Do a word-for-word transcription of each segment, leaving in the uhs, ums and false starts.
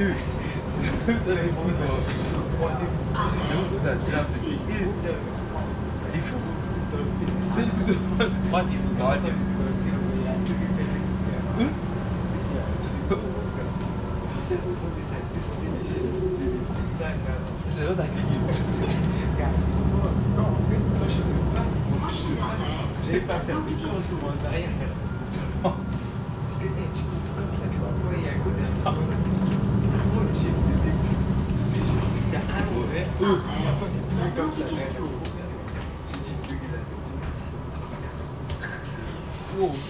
J'avoue que ça déjà c'est t'es fou. T'es tout de droite et tout droite. C'est l'autre à cliquer. Non, en fait, quand je me passe, j'avais pas perdu quand je suis en arrière. Parce que hey, tu coupes comme ça, tu vas envoyer à côté. Moi, j'ai fait des défis. Tu sais, j'ai dit, t'as un mauvais. Il a pas dit tout comme ça. J'ai dit, plus là, c'est bon. Wow.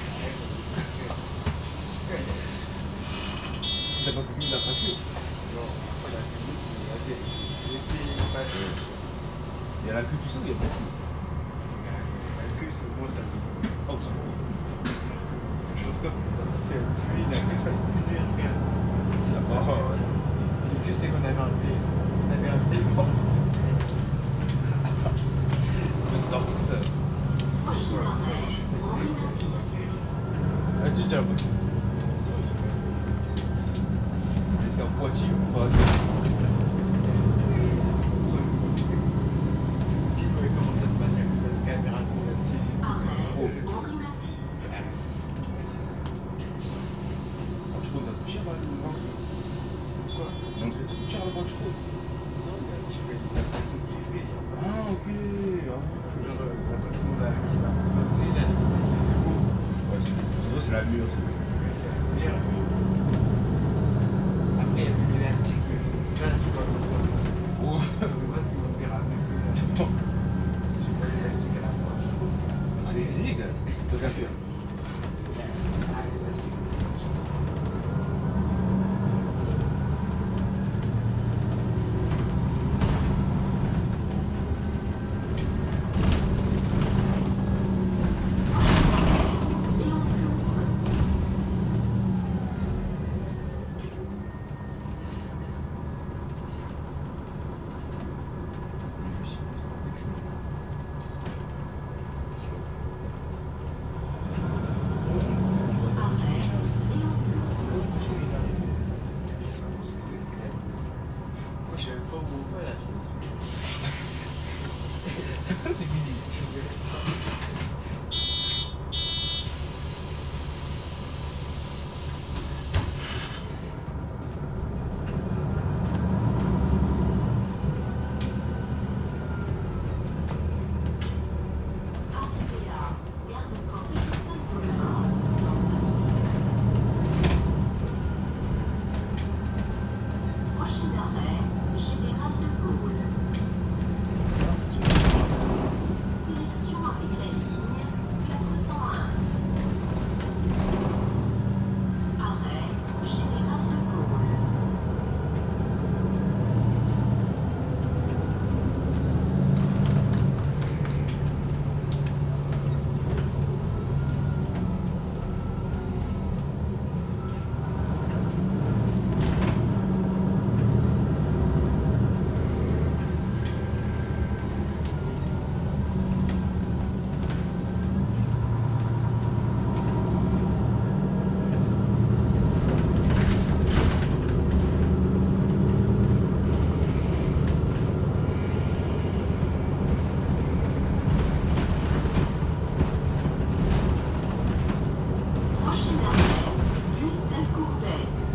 T'as pas fini la fracture? Non, pas la fini. J'ai fait passer. Il y a la queue tout ça ou il y a pas de queue? La queue, c'est moi, ça me. Oh, ça va. Je pense comme ça. Puis la queue, ça me punit, regarde. Oh, Je sais qu'on avait un dé. On avait un dé. ça va te sortir tout ça. Ah, tu dis un peu. Est-ce qu'un Poitiers ou pas? Comment ça se passe avec la caméra de C G? Oh. Je trouve que ça coûte cher là, le ventre. Quoi? L'entrée ça coûte cher le ventre, je trouve. Non, mais tu fais des attractions que j'ai fait. Ah, ok. Genre l'attraction là qui va. Tu sais, là, Ouais, c'est la mûre. c'est la meilleure. Après, il y a plus l'élastique. Ça, je sais pas comment ça. Oh. Je sais pas ce qu'ils vont faire avec l'élastique. J'ai pas l'élastique à la fois. Allez, essayez, gars. T'as qu'à faire. Ah, l'élastique aussi, c'est chaud. Je savais pas pourquoi là, je me suis. C'est fini. Prochain arrêt, Général de Gaulle. Connexion avec la ligne quatre cent un. Arrêt, Général de Gaulle. Prochain arrêt, Gustave Courbet.